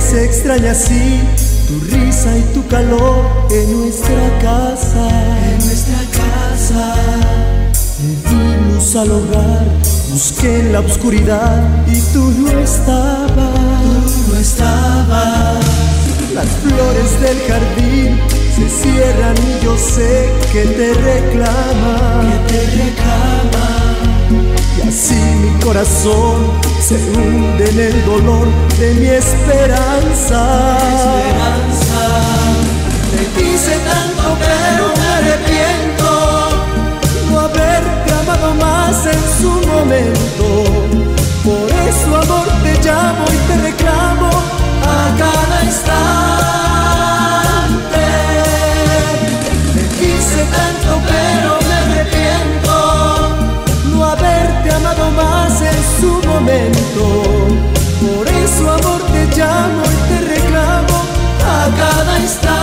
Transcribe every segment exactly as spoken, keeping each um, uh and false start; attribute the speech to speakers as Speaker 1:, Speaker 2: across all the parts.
Speaker 1: se extraña así tu risa y tu calor en nuestra casa, en nuestra casa. Le di luz al hogar, busqué en la oscuridad y tú no estabas, tú no estabas. Las flores del jardín se cierran y yo sé que te reclaman, que te reclaman. Y así mi corazón se hunde en el dolor de mi esperanza. esperanza. Te quise tanto pero me arrepiento no haberte amado más en su momento. Por eso amor te llamo y te reclamo a cada instante. Te quise tanto pero me arrepiento no haberte amado más en su momento. Por eso amor te llamo y te reclamo a cada instante.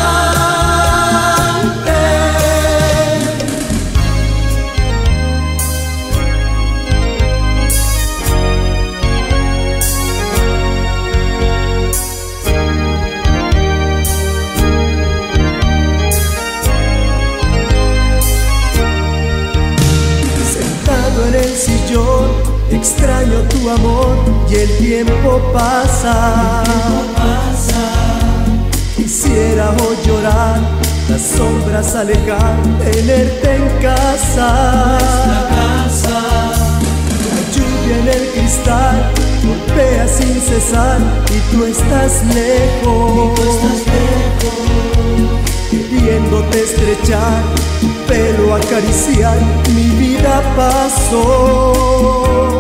Speaker 1: En el sillón extraño tu amor y el tiempo pasa, el tiempo pasa. Quisiera hoy llorar, las sombras alejar, tenerte en casa, nuestra casa. La lluvia en el cristal golpea sin cesar y tú estás lejos, y tú estás lejos. Queriéndote estrechar, tu pelo acariciar, mi vida pasó.